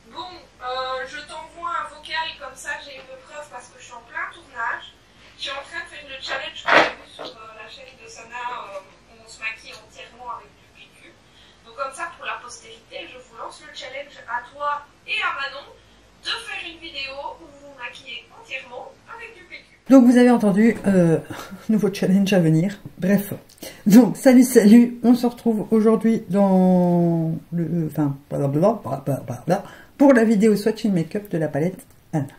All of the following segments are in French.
Bon, je t'envoie un vocal comme ça, j'ai une preuve parce que je suis en plein tournage. Je suis en train de faire le challenge que j'ai vu sur la chaîne de Sana où on se maquille entièrement avec du PQ. Donc comme ça, pour la postérité, je vous lance le challenge à toi et à Manon de faire une vidéo où vous vous maquillez entièrement avec du PQ. Donc vous avez entendu, nouveau challenge à venir. Bref, donc salut, on se retrouve aujourd'hui dans le, enfin, pour la vidéo swatching make-up de la palette Anna.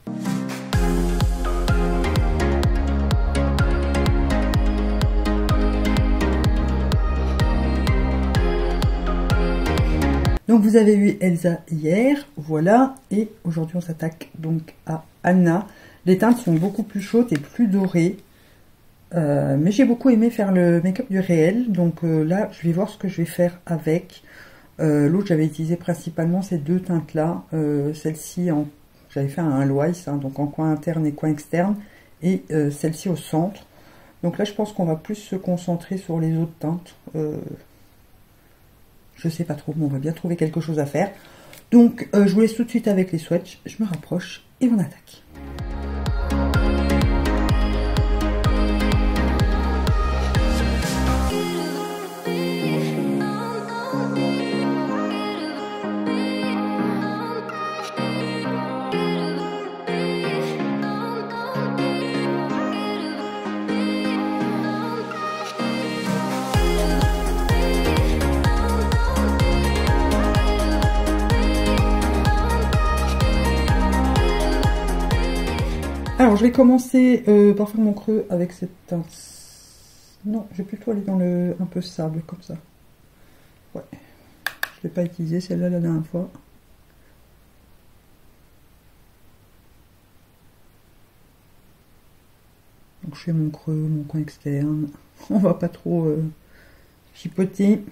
Donc vous avez eu Elsa hier, voilà, et aujourd'hui on s'attaque donc à Anna. Les teintes sont beaucoup plus chaudes et plus dorées, mais j'ai beaucoup aimé faire le make-up du réel, donc là je vais voir ce que je vais faire avec. L'autre j'avais utilisé principalement ces deux teintes là, celle-ci j'avais fait un Lois, hein, donc en coin interne et coin externe, et celle-ci au centre. Donc là je pense qu'on va plus se concentrer sur les autres teintes. Je sais pas trop, mais on va bien trouver quelque chose à faire. Donc je vous laisse tout de suite avec les swatchs, je me rapproche et on attaque. Alors je vais commencer par faire mon creux avec cette teinte. Non, je vais plutôt aller dans le un peu sable comme ça. Ouais. Je ne l'ai pas utilisé celle-là la dernière fois. Donc je fais mon creux, mon coin externe. On va pas trop chipoter.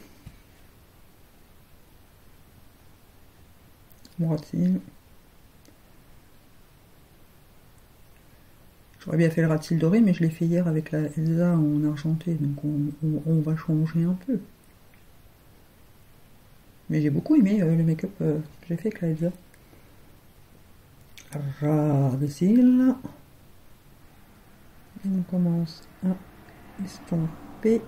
Mon rat-cils. J'aurais bien fait le rat-cils doré, mais je l'ai fait hier avec la Elsa en argenté, donc on va changer un peu. Mais j'ai beaucoup aimé le make-up que j'ai fait avec la Elsa. Rat-cils. On commence à estomper.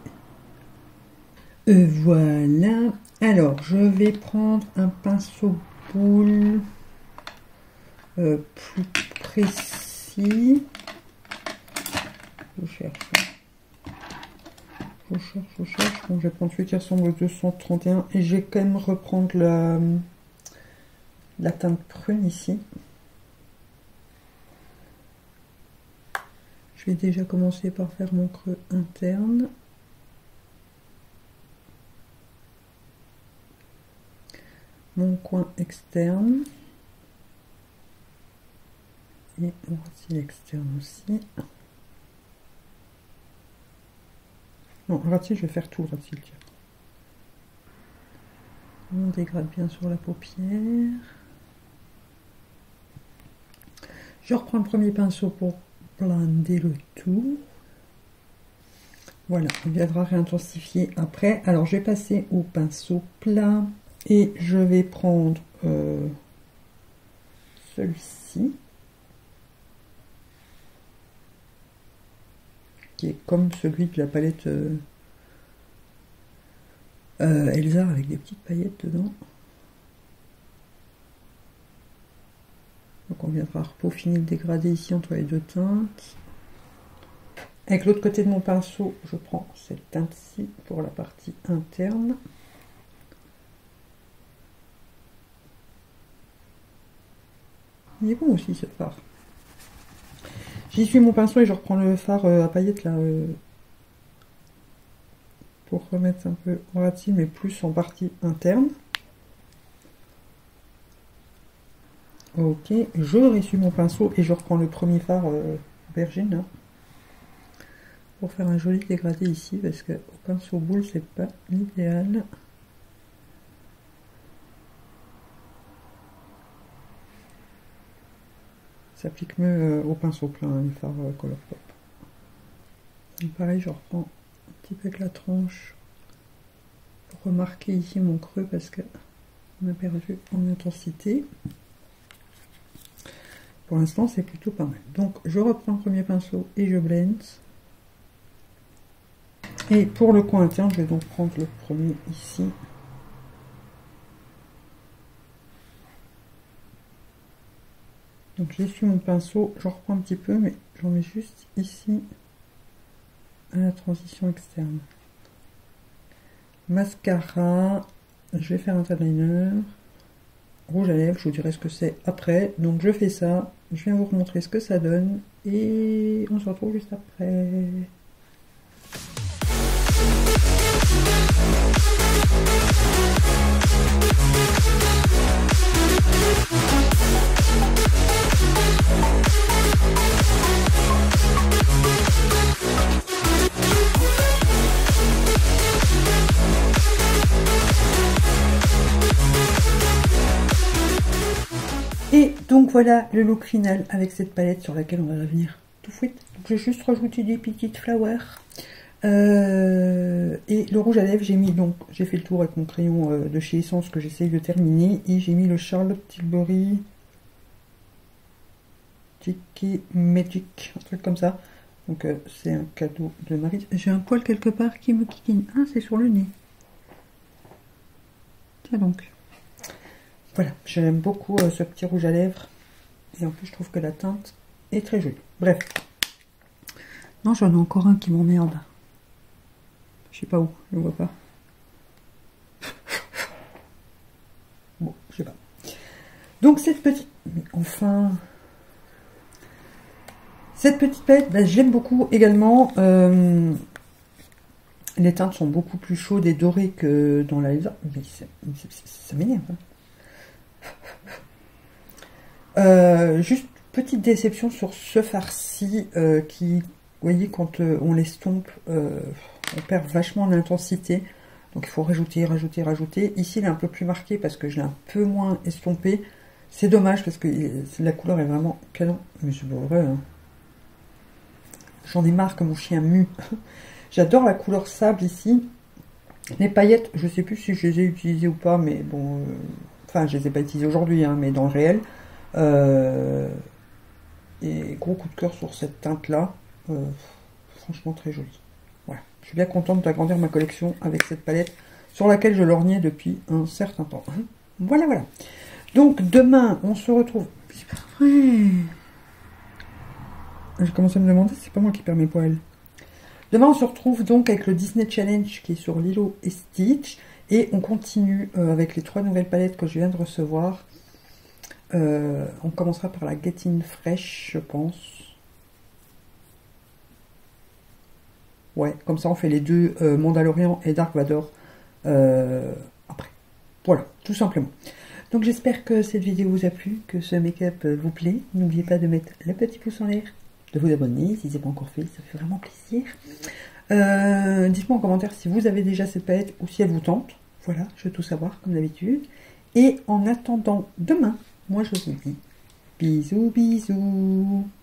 Voilà. Alors, je vais prendre un pinceau boule plus précis. Je cherche. Bon, je vais prendre celui qui ressemble au 231 et je vais quand même reprendre la teinte prune ici. Je vais déjà commencer par faire mon creux interne. Mon coin externe. Et mon rat-cils externe aussi. Non, rat-cils, je vais faire tout le rat-cils. On dégrade bien sur la paupière. Je reprends le premier pinceau pour blender le tout. Voilà, on viendra réintensifier après. Alors, je vais passer au pinceau plat et je vais prendre celui-ci, qui est comme celui de la palette Elsa avec des petites paillettes dedans. Donc on viendra repeaufiner le dégradé ici entre les deux teintes. Avec l'autre côté de mon pinceau, je prends cette teinte-ci pour la partie interne. Il est bon aussi ce fard. J'y suis mon pinceau et je reprends le fard à paillettes là pour remettre un peu en rat-cils, mais plus en partie interne. Ok, je ressuie mon pinceau et je reprends le premier fard aubergine là, pour faire un joli dégradé ici parce que au pinceau boule c'est pas l'idéal. S'applique mieux au pinceau plein, hein, le fard Colourpop. Donc pareil, je reprends un petit peu avec la tranche pour remarquer ici mon creux parce que on a perdu en intensité. Pour l'instant, c'est plutôt pas mal. Donc, je reprends le premier pinceau et je blende. Et pour le coin interne, je vais donc prendre le premier ici. Donc, j'essuie mon pinceau, je reprends un petit peu, mais j'en mets juste ici à la transition externe. Mascara, je vais faire un liner. Rouge à lèvres, je vous dirai ce que c'est après. Donc, je fais ça, je viens vous remontrer ce que ça donne et on se retrouve juste après. Et donc voilà le look final avec cette palette sur laquelle on va revenir tout de suite. Donc j'ai juste rajouté des petites flowers. Et le rouge à lèvres, j'ai mis donc, j'ai fait le tour avec mon crayon de chez Essence que j'essaye de terminer. Et j'ai mis le Charlotte Tilbury Tiki Magic, un truc comme ça. Donc c'est un cadeau de Marie. J'ai un poil quelque part qui me kikine. Ah, c'est sur le nez. Tiens donc. Voilà, j'aime beaucoup ce petit rouge à lèvres. Et en plus, je trouve que la teinte est très jolie. Bref. Non, j'en ai encore un qui m'emmerde. Je sais pas où, je ne vois pas. Bon, je sais pas. Donc, cette petite... Mais enfin... Cette petite palette, ben, je l'aime beaucoup également. Les teintes sont beaucoup plus chaudes et dorées que dans la Elsa. Mais ça m'énerve. Juste petite déception sur ce farci qui, vous voyez, quand on l'estompe, on perd vachement en intensité. Donc il faut rajouter, rajouter, rajouter. Ici, il est un peu plus marqué parce que je l'ai un peu moins estompé. C'est dommage parce que la couleur est vraiment canon. Mais c'est pas vrai, hein. J'en ai marre que mon chien mue. J'adore la couleur sable ici. Les paillettes, je sais plus si je les ai utilisées ou pas, mais bon... Enfin, je les ai pas utilisées aujourd'hui, hein, mais dans le réel. Et gros coup de cœur sur cette teinte-là. Franchement, très jolie. Voilà. Je suis bien contente d'agrandir ma collection avec cette palette sur laquelle je lorgnais depuis un certain temps. Voilà, voilà. Donc, demain, on se retrouve... C'est pas vrai. J'ai commencé à me demander si c'est pas moi qui perds mes poils. Demain, on se retrouve donc avec le Disney Challenge qui est sur Lilo et Stitch. Et on continue avec les 3 nouvelles palettes que je viens de recevoir. On commencera par la Get In Fresh, je pense. Ouais, comme ça on fait les deux Mandalorian et Dark Vador après. Voilà, tout simplement. Donc j'espère que cette vidéo vous a plu, que ce make-up vous plaît. N'oubliez pas de mettre le petit pouce en l'air, de vous abonner si ce n'est pas encore fait, ça fait vraiment plaisir. Dites-moi en commentaire si vous avez déjà cette palette ou si elle vous tente. Voilà, je veux tout savoir comme d'habitude. Et en attendant demain, moi je vous dis bisous bisous.